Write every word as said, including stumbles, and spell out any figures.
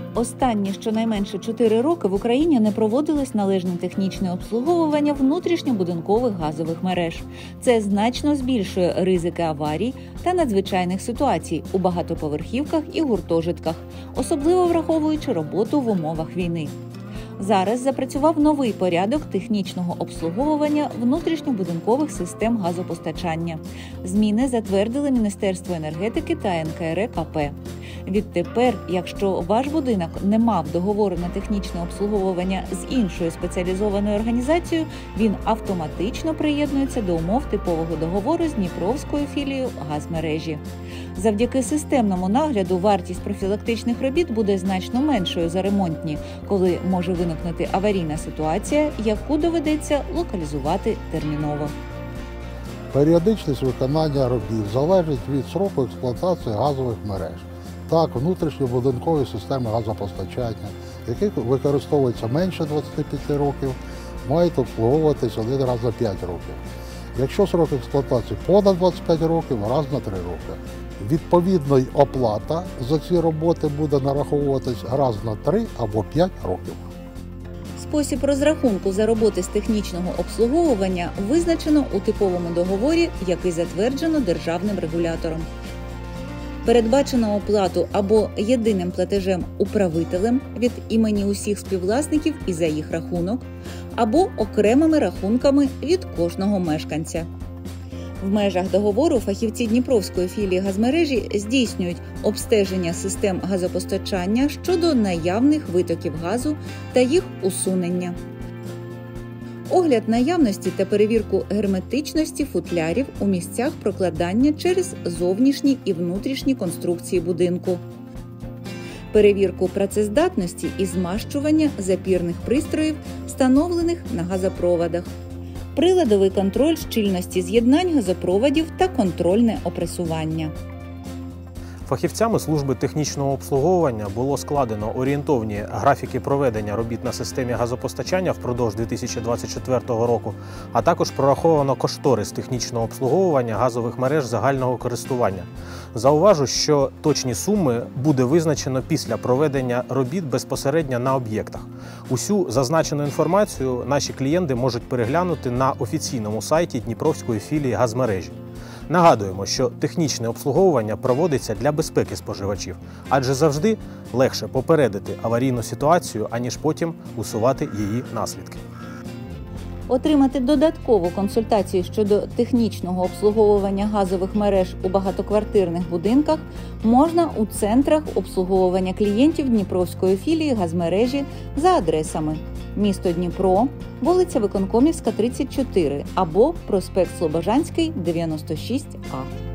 Останні щонайменше чотири роки в Україні не проводилось належне технічне обслуговування внутрішньобудинкових газових мереж. Це значно збільшує ризики аварій та надзвичайних ситуацій у багатоповерхівках і гуртожитках, особливо враховуючи роботу в умовах війни. Зараз запрацював новий порядок технічного обслуговування внутрішньобудинкових систем газопостачання. Зміни затвердили Міністерство енергетики та ен ка ер е ка пе. Відтепер, якщо ваш будинок не мав договору на технічне обслуговування з іншою спеціалізованою організацією, він автоматично приєднується до умов типового договору з Дніпровською філією газмережі. Завдяки системному нагляду вартість профілактичних робіт буде значно меншою за ремонтні, коли може виникнути аварійна ситуація, яку доведеться локалізувати терміново. Періодичність виконання робіт залежить від сроку експлуатації газових мереж. Так, внутрішньобудинкові системи газопостачання, які використовуються менше двадцяти п'яти років, мають обслуговуватись один раз на п'ять років. Якщо срок експлуатації понад двадцять п'ять років, раз на три роки. Відповідно, й оплата за ці роботи буде нараховуватись раз на три або п'ять років. Спосіб розрахунку за роботи з технічного обслуговування визначено у типовому договорі, який затверджено державним регулятором. Передбачено оплату або єдиним платежем управителем від імені усіх співвласників і за їх рахунок, або окремими рахунками від кожного мешканця. В межах договору фахівці Дніпровської філії газмережі здійснюють обстеження систем газопостачання щодо наявних витоків газу та їх усунення, огляд наявності та перевірку герметичності футлярів у місцях прокладання через зовнішні і внутрішні конструкції будинку, перевірку працездатності і змащування запірних пристроїв, встановлених на газопроводах, приладовий контроль щільності з'єднань газопроводів та контрольне опресування. Фахівцями служби технічного обслуговування було складено орієнтовні графіки проведення робіт на системі газопостачання впродовж дві тисячі двадцять четвертого року, а також прораховано кошторис технічного обслуговування газових мереж загального користування. Зауважу, що точні суми буде визначено після проведення робіт безпосередньо на об'єктах. Усю зазначену інформацію наші клієнти можуть переглянути на офіційному сайті Дніпровської філії газмережі. Нагадуємо, що технічне обслуговування проводиться для безпеки споживачів, адже завжди легше попередити аварійну ситуацію, аніж потім усувати її наслідки. Отримати додаткову консультацію щодо технічного обслуговування газових мереж у багатоквартирних будинках можна у центрах обслуговування клієнтів Дніпровської філії газмережі за адресами: місто Дніпро, вулиця Виконкомівська, тридцять чотири або проспект Слобожанський, дев'яносто шість а.